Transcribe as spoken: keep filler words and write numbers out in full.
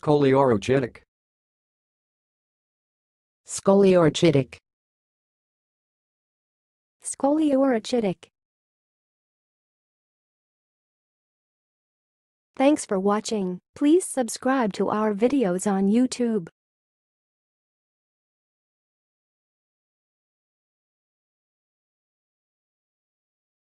Scolio-ra-chit-ic. Scolio-rachitic. Scolio-rachitic. Thanks for watching. Please subscribe to our videos on YouTube.